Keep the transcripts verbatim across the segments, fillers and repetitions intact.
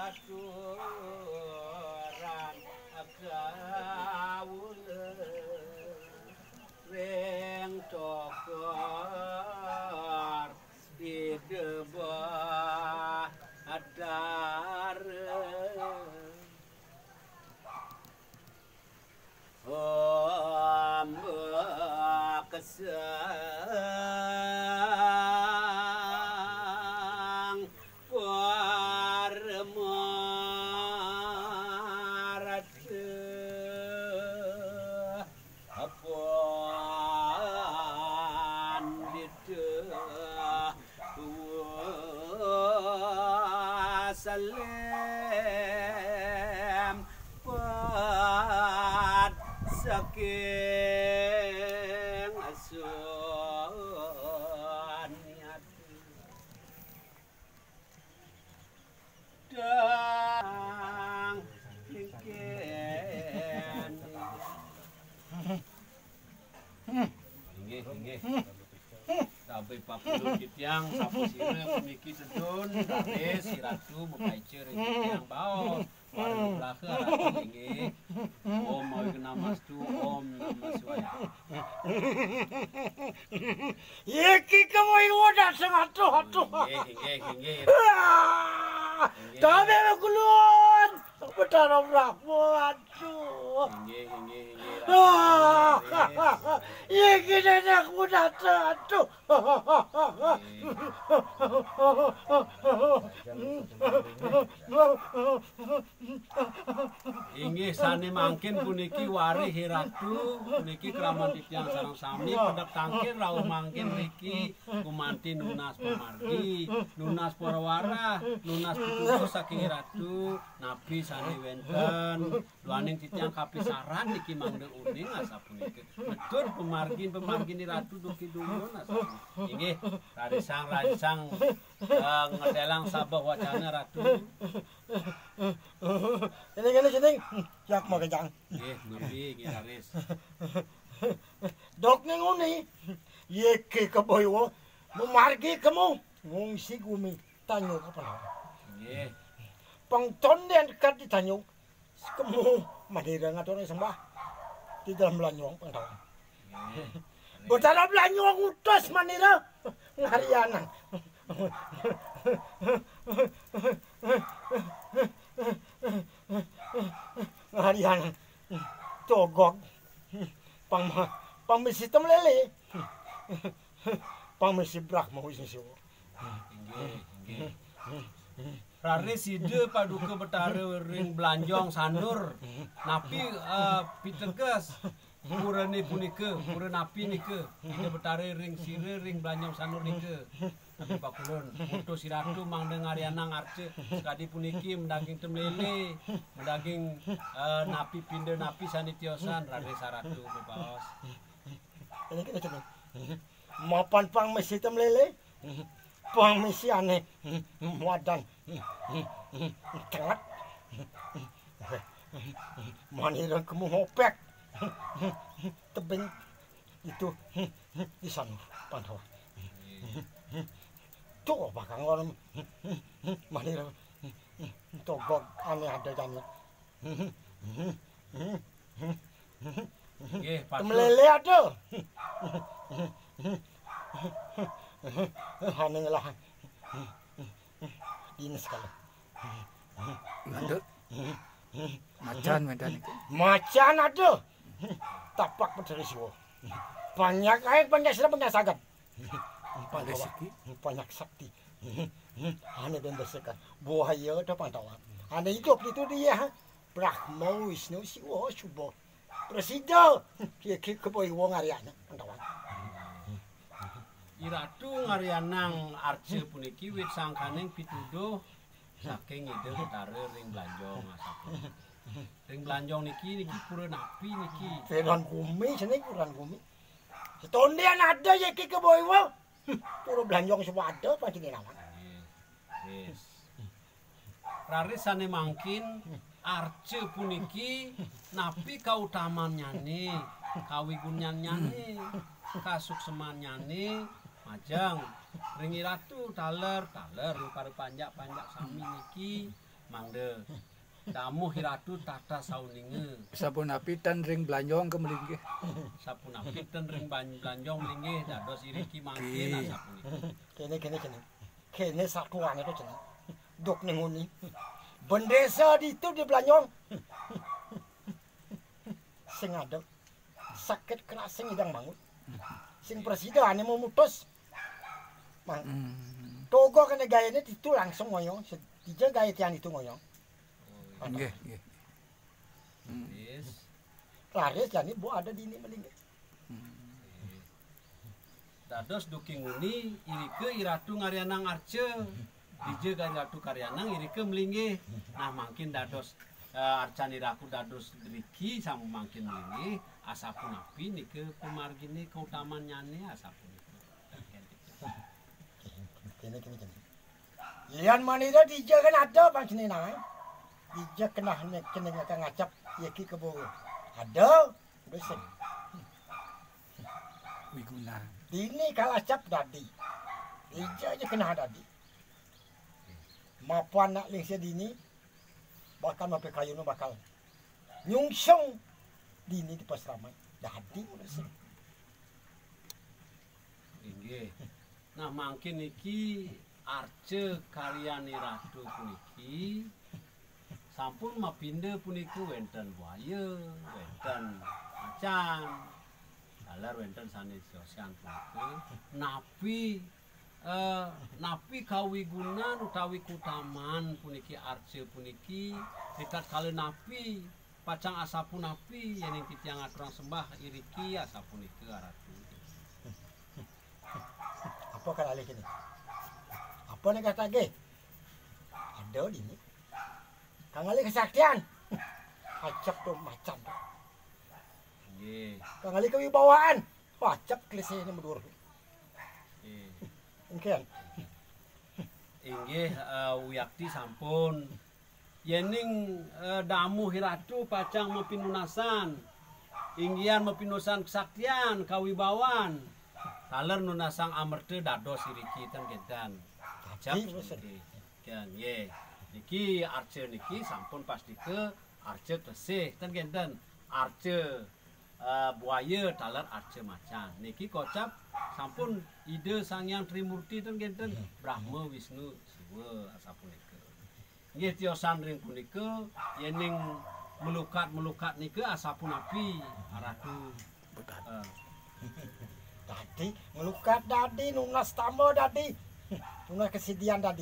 aturan kawula ring cokor idebah adar om kesang warmarat apaan didah salam pat saking asun hati dang iken inggih inggih sampai papulun kitiang sapu sire puniki sedun raris si ratu mukaice ring kitiang baos warung belaka ratu inggih om mau namastu om namaswaya Iki kamu iwoda sengatuh atuh. inggih inggih inggih Dame kulun. Betara brahmo aduh. inggih inggih inggih Iki nenek muda aduh. inggih sane mangkin puniki wari hiratu puniki kraman titiang sareng sami pedhek tangkir rawuh mangkin riki kumanti nunas pemargi nunas parawara nunas pitutur saking hiratu nabi sane wenten luaning titiang kapisaran niki mangde uning asapuniki betul pemargin pemargin ratu duki dumun asapuniki inggih rarisang rarisang uh, ngedelang sabah wacana ratu Ini ini sini. Yak mau kejang. nggih ngembi nggih raris Dok ning ngene. Yeke keboyo memargi kamu ngungsi gumi tanyo kapan. nggih Pangton den dekat di tanyo. Kamu madira ngatone sembah. Di dalam belanyong pangton. nggih Betara belanyong utus manira ngarianan. Ngarianan. Togok. Pang pamisi temlele. Pamisi brahma wis siwo. nggih nggih raris ide paduka betara ring belanjong sandur napi uh, piteges purane punika pura napi nika ide betara ring sire ring belanjong sandur nika napi pakulun foto siratu mangde ngarianang arce sekadi puniki mendaging temlele mendaging uh, napi pindah napi sanitiosan raris saratu bebaos Ini kita coba. Mapan pang misi temlele. Pang misi aneh. Wadan. Telat. Manirang kamu hopek. Tebing itu di sana pantau. Tuh bakang orang manirang togok aneh ada jani. nggih patur Temlele ada. Haning lah. Dinas kalau. Mandek. Macan medan itu. Macan ada. Tapak peduli siwo. Banyak air banyak sudah banyak sagat. Pada siki. Banyak sakti. Hanya dan bersekat. Buaya ada pantauan. Hanya hidup itu dia. Brahma Wisnu Siwa Subha. Presida. Kia keboy wong Aryana pantauan. Iratu ngarianang arce puniki wit sangkaning pituduh saking ide betara ring belanjong asapun. Ring belanjong niki niki pura napi niki. Feran kumi sini kurang kumi. Setondian ada ya ki keboy wong. Pura belanjong semua ada pasti nawan. Yes. Raris sane mangkin arce puniki napi kautaman nyane, kawigunyan nyane, kasukseman nyane, majang ringi ratu taler taler ring pare panjak-panjak sami niki mangde damu hiratu tata sauninge Sapunapi tan ring blanjong ke melinggih. sapunapi ten ring blanjong melinggih dados iriki mangkin sapuniki. Kene kene kene. Kene satuan itu cenah. Dok ning nguni. Bendesa di itu di Belanyong. Sing adek sakit keras sing idang bangun. Sing presiden ane mau mutus. Mang. Hmm. Togo kene gayane itu langsung ngoyong. Dija gaya tian itu ngoyong. Nggih, nggih. Yes. Laris jani bo ada di ini melinggih. Dados duking nguni irike iratu ngarianang arce dije iratu karyanang irike melinggih nah mangkin dados uh, arcan iraku dados riki sama mangkin melinggih asapun api nike pemargini keutamaan nyane asapun Kene kene kene. Yan manira dija kan ada bang sini nang. Dija kena nek kena ngacap yaki kebo. Ada besek. Wiguna. Dini kalah cap dadi. Ija aja kena dadi. Mapuan nak lingsia dini. Bakal mape kayu nu bakal. Nyungsung dini di pasraman. Dadi udah inggih. Nah mangkin niki arce karyani ratu puniki sampun mapinde puniki wenten buaya, wenten macan. Dalar wenten sanes yosian puniki napi eh, napi kawigunan utawi kutaman puniki arce puniki dekat kali napi pacang asapun napi yang titiang aturang sembah iriki asapun iki ratu. Apa kan alih ini? Apa nih kata ge? Ada di ini. Kang alih kesaktian. Acap tuh macan. Nggih. Kang alih kewibawaan. Acap klise ini mendur. Nggih. Mungkin. Inggih uh, Wiyakti sampun yening uh, damu hiratu pacang mepinunasan inggian mepinunasan kesaktian kawibawan taler nunasang amerte dados iriki ten gedan acap niki kan ye niki arce niki sampun pasti ke arce tesih ten gedan arce uh, buaya taler arce macan niki kocap sampun ide Sangyang Trimurti ten genten Brahma Wisnu Siwa asapunika. Nggih tiosan ring punika yening melukat-melukat nika asapun api aratu. Uh, Dadi melukat dadi nunas tamo dadi. Nunas kesidian dadi.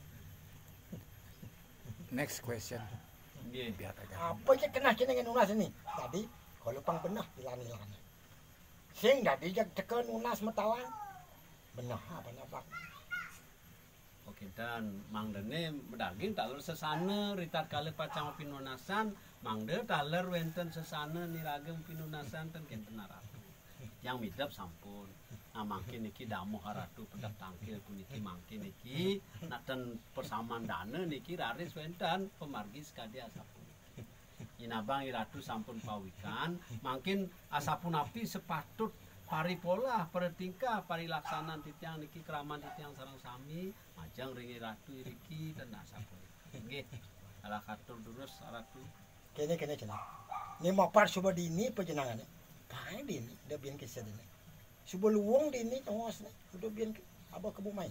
Next question. Nggih. Biar aja. Apa aja kena kena dengan nunas ini? Tadi kalau pang benah dilani-lani. Sing dadi jak teken nunas metalang. Benah apa napa? Oke dan mangdene medaging taler sesana ritat kali pacang pinunasan mangde taler wenten sesana niragem pinunasan ten genten aratu. Yang midap sampun. Nah mangkin niki damu haratu pedak tangkil puniki mangkin niki naten persamaan dana niki raris wenten pemargi sekadi asapun. Inabang iratu sampun pawikan mangkin asapun api sepatut paripola pertingkah parilaksanan titiang niki keraman titiang sareng sami majang ringi ratu iriki dan asapun. Nggih. Ala katur durus ratu. Kene kene cenah. Ni mapar suba dini pejenangannya. Kain dini dah bian kisah dini. Suba luwung dini tongos ni. Udah bian apa kebumai.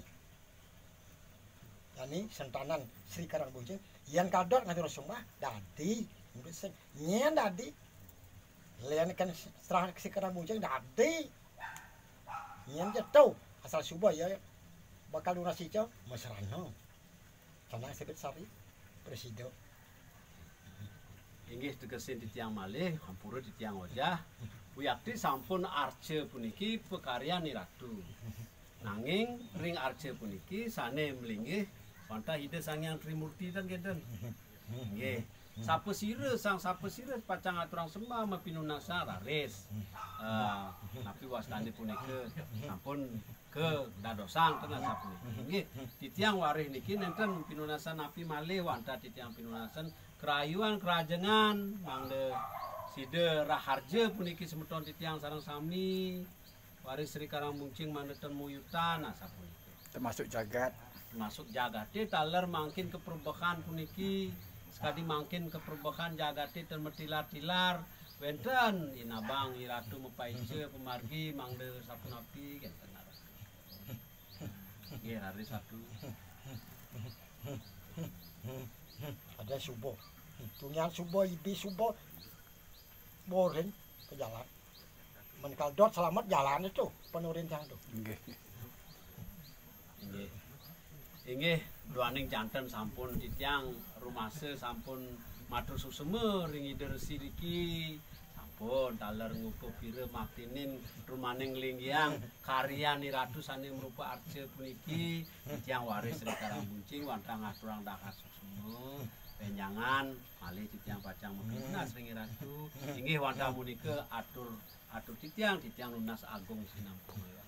Yani sentanan Sri Karangbujeng yang kadot ngatur sumbah dadi udah sen nyen dadi. Lian kan serah Sri Karangbujeng dadi. Nyen jatuh asal suba ya bakal lunas hijau masrano. Sana sebut sari presiden. Inggih tegesin titiang malih hampura titiang wajah. Wiyakti sampun arce puniki pekaryan ratu. Nanging ring arce puniki sane melinggih wonten ide Sangyang Trimurti ten genten. Nggih. Sapesire sang sapesire pacang aturang sembah mapinunasa raris. Uh, napi wastani punika sampun ke dadosan ten sapunika. Nggih. Titiang warih niki nenten pinunasan napi malih wonten titiang pinunasan kerayuan kerajengan mangde side raharja puniki semeton titiang sareng sami waris Sri Karangbujeng maneten muyutan asapunika. termasuk jagat. Masuk jagate taler mangkin ke perubahan puniki sekali mangkin ke perubahan jagate dan tilar-tilar wenten inabang iratu mepaice pemargi mangde sapunapi kan tenar. Nggih hari satu. Ada subuh. Tunyan subuh ibi subuh. Borin ke jalan. Menikal dot selamat jalan itu penurin sang tuh. Nggih. Inggih. Inggih duaning janten sampun titiang rumase sampun matur suseme ring ider sidiki sampun taler ngukup pire maktinin rumaning linggiang karya niratu saning merupa arce puniki titiang waris Sri Karamuncing wantang aturang dakat suseme penjangan malih titiang pacang meminas ring iratu inggih wantang munike atur atur titiang titiang lunas agung sinampung ya.